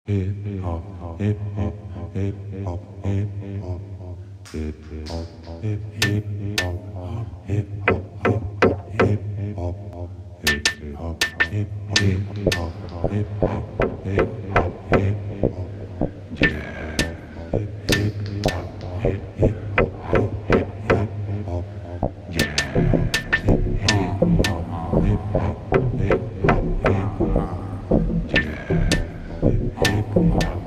Hip hop, hip hop, hip hop, hip hop, hip hop, hip hop, hip hop, hip hop, hip hop, hip hop, hip hop, hip hop, hip hop, yeah, hip hop, hip hop, hip hop, yeah, hip hop, hip hop, hip hop, hip hop, yeah.